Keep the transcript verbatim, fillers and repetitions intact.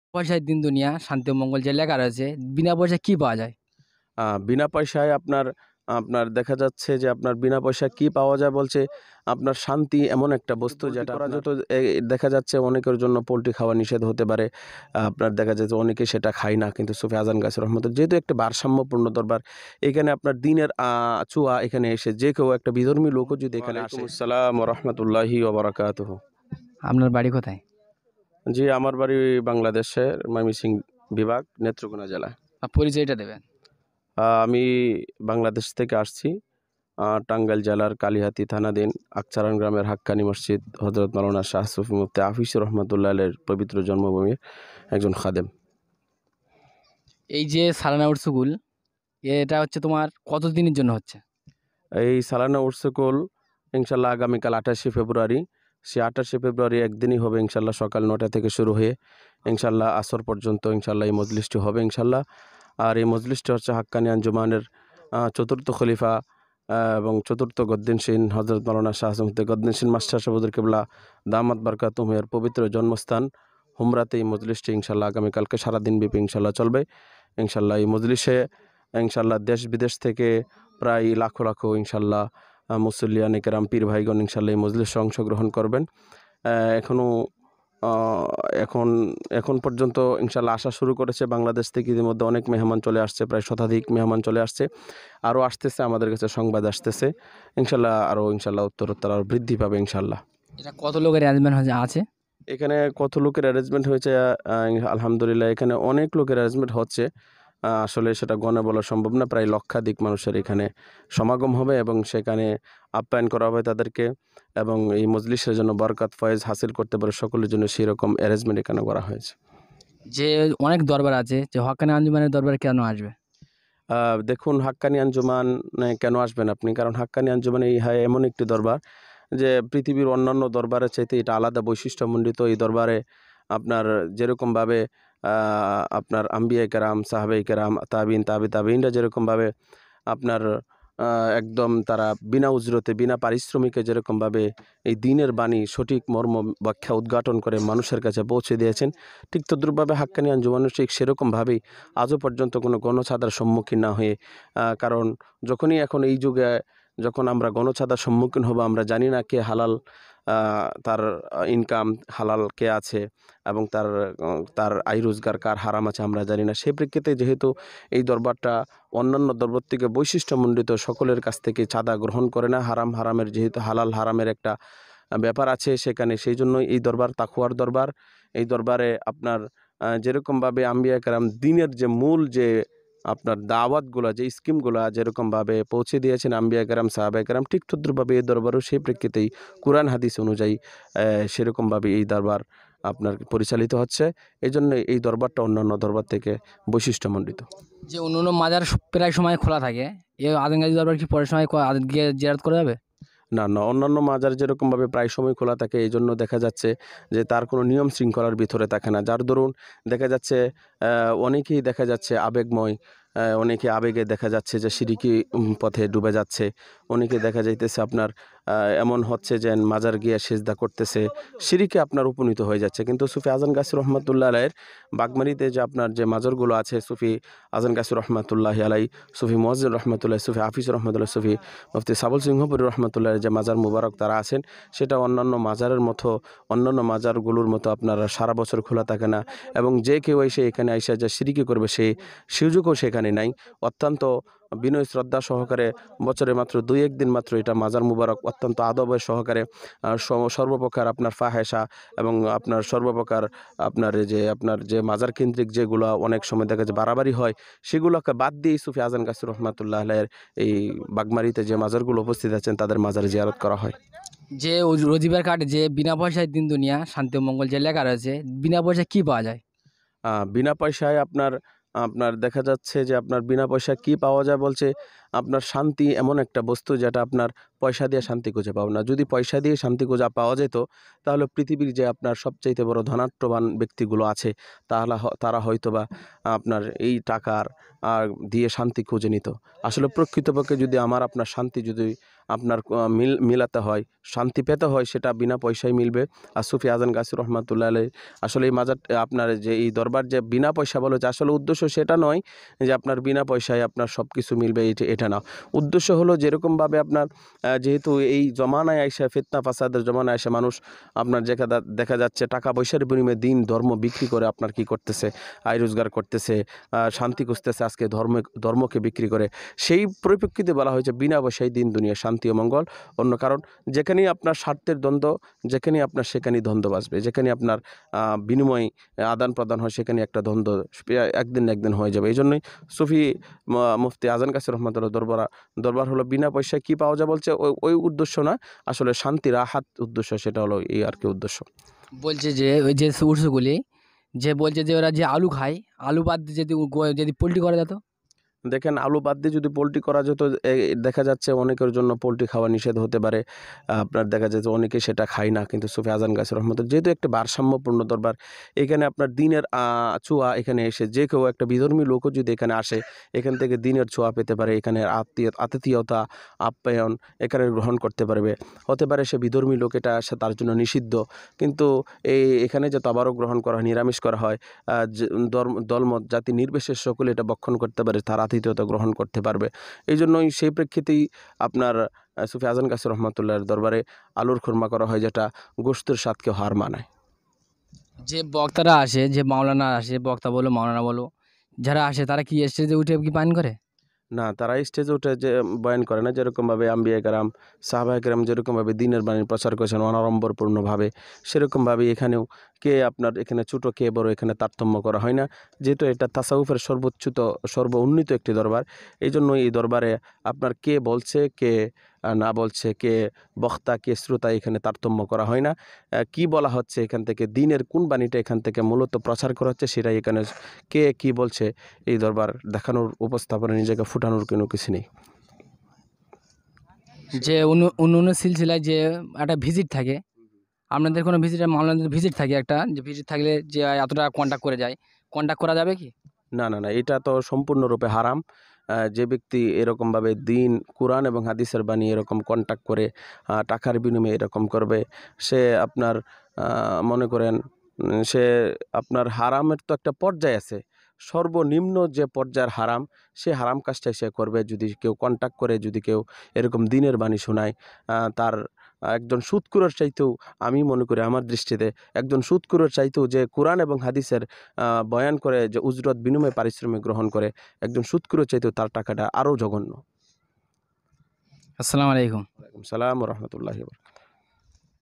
পয়সায় দিন দুনিয়া শান্তি ও মঙ্গল যে লেখা রয়েছে, বিনা পয়সায় কি পাওয়া যায়? আ বিনা পয়সায় আপনার আপনার দেখা যাচ্ছে যে আপনার বিনা পয়সায় কি পাওয়া যায় বলছে, আপনার শান্তি এমন একটা বস্তু পোল্ট্রি যেটা করা আপনার যেত এ দেখা যাচ্ছে অনেকের জন্য পোল্ট্রি খাওয়া নিষেধ হতে পারে। আ আপনার দেখা যায় যে অনেকে সেটা খায় না। কিন্তু সুফি আজান গাছী রহমাতুল্লাহ যেহেতু একটা ভারসাম্যপূর্ণ দরবার, এখানে আপনার দিনের আ ছোঁয়া এখানে এসে যে কেউ একটা বিধর্মী লোকও যদি এখানে আসে। ওয়ালাইকুম আসসালাম ওয়া রাহমাতুল্লাহি ওয়া বারাকাতুহু। আপনার বাড়ি কোথায়? জি, আমার বাড়ি বাংলাদেশের ময়মনসিংহ বিভাগ, নেত্রকোনা জেলা। আ পরিচয়টা দেবেন। আ আমি বাংলাদেশ থেকে আসছি। আ টাঙ্গাইল জেলার কালিহাতী থানাধীন আকছারান গ্রামের হাক্কানি মসজিদ হযরত মাওলানা শাহ সুফি মুফতি আফিস রহমাতুল্লাহ আলাইহির পবিত্র জন্মভূমির একজন খাদেম। এই যে সালানা উৎসগুল, এটা হচ্ছে তোমার কতদিনের জন্য হচ্ছে? এই সালানা উরসুকুল ইনশাআল্লাহ আগামীকাল আটাশে ফেব্রুয়ারি। সে আটাশে ফেব্রুয়ারি একদিনই হবে ইনশাআল্লাহ, সকাল নয়টা থেকে শুরু হয়ে ইনশাআল্লাহ আসর পর্যন্ত ইনশাআল্লাহ এই মজলিসটি হবে ইনশাআল্লাহ। আর এই মজলিসটি হচ্ছে হাক্কানি আঞ্জুমানের আ চতুর্থ খলিফা আ এবং চতুর্থ গদ্দিনশীন হযরত মাওলানা শাহ মুফতি গদ্দিনশীন মাস্টার সাহেবুদ্দিন কিবলা দামাত বারকাতুহুম এর পবিত্র জন্মস্থান হুমরাতে এই মজলিসটি ইনশাআল্লাহ আগামীকালকে সারাদিন ব্যাপী ইনশাআল্লাহ চলবে। ইনশাআল্লাহ এই মজলিসে ইনশাআল্লাহ দেশ বিদেশ থেকে প্রায় লাখো লাখো ইনশাআল্লাহ আ মুসল্লিয়ান কেরাম পীর ভাইগণ ইনশাআল্লাহ এই মজলিসে অংশগ্রহণ করবেন। আ এখনও আ এখন এখন পর্যন্ত ইনশাআল্লাহ আসা শুরু করেছে বাংলাদেশ থেকে। ইতিমধ্যে অনেক মেহমান চলে আসছে, প্রায় শতাধিক মেহমান চলে আসছে। আরও আসতেছে, আমাদের কাছে সংবাদ আসতেছে। ইনশাআল্লাহ আরও ইনশাআল্লাহ উত্তরোত্তর আরও বৃদ্ধি পাবে ইনশাআল্লাহ। এটা কত লোকের অ্যারেঞ্জমেন্ট হয়েছে আছে? এখানে কত লোকের অ্যারেঞ্জমেন্ট হয়েছে? আ আলহামদুলিল্লাহ এখানে অনেক লোকের অ্যারেঞ্জমেন্ট হচ্ছে। আ আসলে সেটা গণে বলা সম্ভব না। প্রায় লক্ষাধিক মানুষের এখানে সমাগম হবে এবং সেখানে আপ্যায়ন করা হবে তাদেরকে, এবং এই মজলিসের জন্য বরকত ফয়েজ হাসিল করতে পারে সকলের জন্য সেরকম অ্যারেঞ্জমেন্ট এখানে করা হয়েছে। যে অনেক দরবার আছে, যে হক্কানি আঞ্জুমানের দরবারে কেন আসবে? আ দেখুন, হাক্কানি আঞ্জুমানে কেন আসবেন আপনি? কারণ হাক্কানি আঞ্জুমান এই হয় এমন একটি দরবার যে পৃথিবীর অন্যান্য দরবারের চাইতে এটা আলাদা বৈশিষ্ট্যমণ্ডিত। এই দরবারে আপনার যেরকমভাবে আ আপনার আম্বিয়ায়ে কেরাম, সাহাবায়ে কেরাম, তাবিঈন, তাবে তাবিঈনরা যেরকমভাবে আপনার আ একদম তারা বিনা উজরতে, বিনা পারিশ্রমিকে যেরকমভাবে এই দ্বীনের বাণী সঠিক মর্ম ব্যাখ্যা উদ্ঘাটন করে মানুষের কাছে পৌঁছে দিয়েছেন, ঠিক তদ্রুপভাবে হাক্কানি আঞ্জুমানও ঠিক সেরকমভাবেই আজও পর্যন্ত কোনো গণছাদার সম্মুখীন না হয়ে, আ কারণ যখনই এখন এই যুগে যখন আমরা গণছাদার সম্মুখীন হব, আমরা জানি না কে হালাল আ তার ইনকাম হালাল কে আছে এবং তার অ তার আয় রোজগার কার হারাম আছে আমরা জানি না। সেই প্রেক্ষিতে যেহেতু এই দরবারটা অন্যান্য দরবার থেকে বৈশিষ্ট্যমণ্ডিত, সকলের কাছ থেকে চাঁদা গ্রহণ করে না, হারাম হারামের যেহেতু হালাল হারামের একটা আ ব্যাপার আছে সেখানে, সেইজন্যই এই দরবার তাকওয়ার দরবার। এই দরবারে আপনার আ যেরকমভাবে আম্বিয়া কেরাম দ্বীনের যে মূল যে আপনার দাওয়াতগুলা, যে স্কিমগুলা যেরকমভাবে পৌঁছে দিয়েছেন আম্বিয়া কেরাম, সাহাবায়ে কেরাম, ঠিক তদ্রুপভাবে এই দরবারও সেই প্রেক্ষিতেই কুরআন হাদিস অনুযায়ী অ্যা সেরকমভাবে এই দরবার আপনার পরিচালিত হচ্ছে। এজন্য এই দরবারটা অন্যান্য দরবার থেকে বৈশিষ্ট্যমণ্ডিত। যে অন্যান্য মাজার স প্রায় সময় খোলা থাকে, এ আজান গাজী দরবার কি পরের সময় ক আ গিয়ে জিয়ারত করা যাবে? না, না, অন্যান্য মাজার যেরকমভাবে প্রায় সময় খোলা থাকে, এইজন্য দেখা যাচ্ছে যে তার কোনো নিয়ম শৃঙ্খলার ভিতরে থাকে না। যার দরুন দেখা যাচ্ছে অ্যা অনেকেই দেখা যাচ্ছে আবেগময়, অ্যা অনেকে আবেগে দেখা যাচ্ছে যে শিরকি উম পথে ডুবে যাচ্ছে। অনেকে দেখা যাইতেছে আপনার আ এমন হচ্ছে যে মাজার গিয়ে সিজদা করতেছে, শিরকে আপনার উপনীত হয়ে যাচ্ছে। কিন্তু সুফি আজান গাছী রহমাতুল্লাহ আলাইহির বাগমারীতে যে আপনার যে মাজারগুলো আছে, সুফি আজান গাছী রহমাতুল্লাহি আলাইহি, সুফি মুয়াজ্জিন রহমাতুল্লাহ, সুফি হাফিজ রহমাতুল্লাহ, সুফি মুফতি সাবল সিংহপুরী রহমাতুল্লাহ যে মাজার মুবারক তারা আছেন, সেটা অন্যান্য মাজারের মতো, অন্যান্য মাজারগুলোর মতো আপনার সারা বছর খোলা থাকে না, এবং যে কেউ এসে এখানে আইসা যে শিরকি করবে সেই সুযোগও সেখানে নাই। অত্যন্ত বিনয় শ্রদ্ধা সহকারে বছরে মাত্র দুই এক দিন মাত্র এটা মাজার মুবারক অত্যন্ত আদবের সহকারে আ স সর্বপ্রকার আপনার ফাহেসা এবং আপনার সর্বপ্রকার আপনার এই যে আপনার যে মাজার কেন্দ্রিক যেগুলা অনেক সময় দেখা যায় বাড়াবাড়ি হয়, সেগুলোকে বাদ দিয়েই সুফি আজান গাছী রহমাতুল্লাহ আলাইহির এই বাগমারীতে যে মাজারগুলো উপস্থিত আছেন তাদের মাজার জিয়ারত করা হয়। যে ও রোজিবার কার্ডে যে বিনা পয়সায় দিন দুনিয়া শান্তি ও মঙ্গল যে লেখা রয়েছে, বিনা পয়সায় কি পাওয়া যায়? আ বিনা পয়সায় আপনার আপনার দেখা যাচ্ছে যে আপনার বিনা পয়সায় কি পাওয়া যায় বলছে, আপনার শান্তি এমন একটা বস্তু যেটা আপনার পয়সা দিয়ে শান্তি খুঁজে পাও না। যদি পয়সা দিয়ে শান্তি খুঁজা পাওয়া যেত, তাহলে পৃথিবীর যে আপনার সবচাইতে বড় ধনাঢ্যবান ব্যক্তিগুলো আছে, তাহলে হ তারা হয়তোবা আপনার এই টাকার আ দিয়ে শান্তি খুঁজে নিত। আসলে প্রকৃতপক্ষে যদি আমার আপনার শান্তি যদি আপনার আহ, মিল মিলাতে হয়, শান্তি পেতে হয়, সেটা বিনা পয়সায় মিলবে। আর সুফি আজান গাছি রহমাতুল্লাহ আলাইহি আসলে এই মাজার আপনার যে এই দরবার যে বিনা পয়সা বলে, যে আসলে উদ্দেশ্য সেটা নয় যে আপনার বিনা পয়সায় আপনার সব কিছু মিলবে, এটা এটা না। উদ্দেশ্য হলো যেরকমভাবে আপনার আহ, যেহেতু এই জমানায় আইসা ফিতনা ফাসাদের জমানায় আইসা মানুষ আপনার দেখা দা- দেখা যাচ্ছে টাকা পয়সার বিনিময়ে দিন ধর্ম বিক্রি করে আপনার কি করতেছে, আয় রোজগার করতেছে, আহ, শান্তি খুঁজতেছে, আজকে ধর্ম ধর্মকে বিক্রি করে। সেই পরিপ্রেক্ষিতে বলা হয়েছে বিনা পয়সায় দিন দুনিয়া শান্তি ও মঙ্গল। অন্য কারণ যেখানেই আপনার স্বার্থের দ্বন্দ্ব, যেখানেই আপনার সেখানেই দ্বন্দ্ব বাসবে, যেখানে আপনার আহ, বিনিময় আদান প্রদান হয় সেখানে একটা দ্বন্দ্ব একদিন না একদিন হয়ে যাবে। এই জন্যই সুফি ম- মুফতি আজান কাসির রহমতুল্লাহ দরবার দরবার হলো বিনা পয়সায় কি পাওয়া যায় বলছে, ওই ওই উদ্দেশ্য না, আসলে শান্তি রাহাত উদ্দেশ্য, সেটা হলো এই আর কি উদ্দেশ্য। বলছে যে ওই যে উৎসগুলি, যে বলছে যে ওরা যে আলু খায়, আলু বাদ দিয়ে যদি গো- যদি পোল্ট্রি করা যেত। দেখেন, আলু বাদ দিয়ে যদি পোলট্রি করা যেত, এ, দেখা যাচ্ছে অনেকের জন্য পোলট্রি খাওয়া নিষেধ হতে পারে। আহ, আপনার দেখা যাচ্ছে অনেকে সেটা খায় না, কিন্তু সুফি আজান গাছের রহমত যেহেতু একটা ভারসাম্যপূর্ণ দরবার, এখানে আপনার দিনের আহ, ছোঁয়া এখানে এসে যে কেউ একটা বিধর্মী লোকও যদি এখানে আসে, এখান থেকে দিনের ছোঁয়া পেতে পারে, এখানে আত্মীয় আতিথেয়তা আপ্যায়ন এখানে গ্রহণ করতে পারবে। হতে পারে সে বিধর্মী লোক, এটা আসে তার জন্য নিষিদ্ধ, কিন্তু এই এখানে যে তাবারক গ্রহণ করা হয়, নিরামিষ করা হয়, আহ, যে ধর্ম দলমত জাতি নির্বিশেষ সকলে এটা বক্ষণ করতে পারে, তার আতিথেয়তা গ্রহণ করতে পারবে। এই জন্যই সেই প্রেক্ষিতেই আপনার আহ, সুফি আজান কাসির রহমতুল্লাহর দরবারে আলুর খুরমা করা হয়, যেটা গোশতের স্বাদকে হার মানায়। যে বক্তারা আসে, যে মাওলানা আসে, বক্তা বলো মাওলানা বলো, যারা আসে তারা কি স্টেজে উঠে কি পান করে? না, তারা স্টেজে উঠে যে বয়ান করে না, যেরকমভাবে আম্বিয়া কেরাম সাহাবায়ে কেরাম যেরকমভাবে দিনের বাণী প্রচার করেছেন অনাড়ম্বরপূর্ণভাবে, সেরকমভাবে এখানেও কে আপনার এখানে ছোটো কে বড় এখানে তারতম্য করা হয় না। যেহেতু এটা তাসাউফের সর্বোচ্চুত সর্ব উন্নীত একটি দরবার, এই জন্য এই দরবারে আপনার কে বলছে কে আহ, না বলছে, কে বক্তা কে শ্রোতা, এখানে তারতম্য করা হয় না। আহ, কি বলা হচ্ছে এখান থেকে, দিনের কোন বাণীটা এখান থেকে মূলত প্রচার করা হচ্ছে, সেটাই এখানে কে কি বলছে এই দরবার দেখানোর, উপস্থাপনে নিজেকে ফুটানোর কোনো কিছু নেই। যে অন্য অন্য অন্য সিলসিলায় যে একটা ভিজিট থাকে, আপনাদের কোনো ভিজিট, মাওলানাদের ভিজিট থাকে একটা, যে ভিজিট থাকলে যে এত টাকা কন্ট্যাক্ট করে যায়, কন্ট্যাক্ট করা যাবে কি? না না না, এটা তো সম্পূর্ণরূপে হারাম। আহ, যে ব্যক্তি এরকমভাবে দিন কোরআন এবং হাদিসের বাণী এরকম কন্ট্যাক্ট করে আহ, টাকার বিনিময়ে এরকম করবে, সে আপনার আহ, মনে করেন উম, সে আপনার হারামের তো একটা পর্যায় আছে, সর্বনিম্ন যে পর্যায়ের হারাম, সে হারাম কাজটাই সে করবে। যদি কেউ কন্ট্যাক্ট করে, যদি কেউ এরকম দিনের বাণী শোনায়, আহ, তার আহ, একজন সুদখোরের চাইতেও, আমি মনে করি আমার দৃষ্টিতে একজন সুদখোরের চাইতেও, যে কোরআন এবং হাদিসের আহ, বয়ান করে, যে উজরত বিনিময়ে পারিশ্রমিক গ্রহণ করে, একজন সুদখোরের চাইতেও তার টাকাটা আরও জঘন্য। আসসালামু আলাইকুম। ওয়ালাইকুম সালাম রহমতুল্লাহ।